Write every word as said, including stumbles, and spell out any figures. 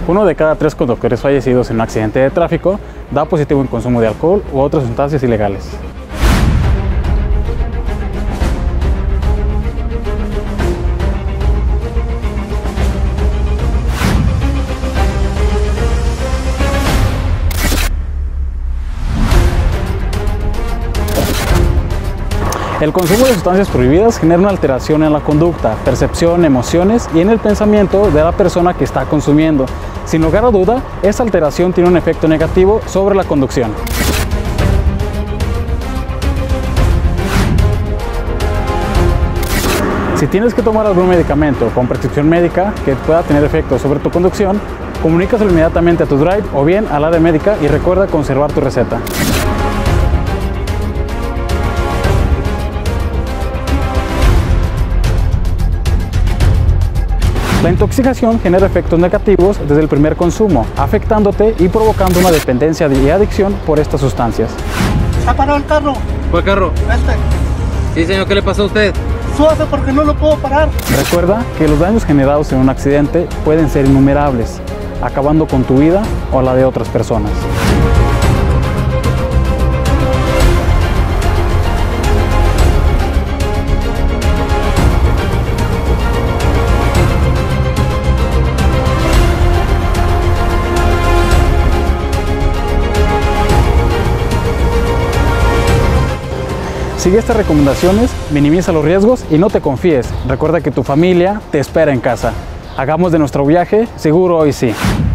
Uno de cada tres conductores fallecidos en un accidente de tráfico da positivo en consumo de alcohol u otras sustancias ilegales. El consumo de sustancias prohibidas genera una alteración en la conducta, percepción, emociones y en el pensamiento de la persona que está consumiendo. Sin lugar a duda, esta alteración tiene un efecto negativo sobre la conducción. Si tienes que tomar algún medicamento con prescripción médica que pueda tener efecto sobre tu conducción, comunícaselo inmediatamente a tu drive o bien al área médica y recuerda conservar tu receta. La intoxicación genera efectos negativos desde el primer consumo, afectándote y provocando una dependencia y adicción por estas sustancias. ¿Está parado el carro? ¿Cuál carro? Este. Sí, señor, ¿qué le pasó a usted? Suave porque no lo puedo parar. Recuerda que los daños generados en un accidente pueden ser innumerables, acabando con tu vida o la de otras personas. Sigue estas recomendaciones, minimiza los riesgos y no te confíes. Recuerda que tu familia te espera en casa. Hagamos de nuestro viaje seguro hoy sí.